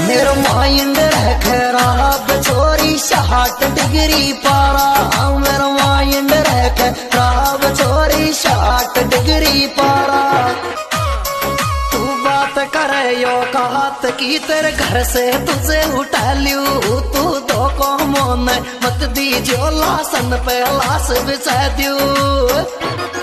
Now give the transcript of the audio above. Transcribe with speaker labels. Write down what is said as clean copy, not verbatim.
Speaker 1: मेरा माइंड है खराब छोरी 60 डिग्री पारा, मेरा माइंड है खराब छोरी 60 डिग्री पारा। तू बात करे यो कात की तेरे घर से तुझे उठा लियो, तू दो को मोन मत दीजियो लासन पे लाश बिछा दियो।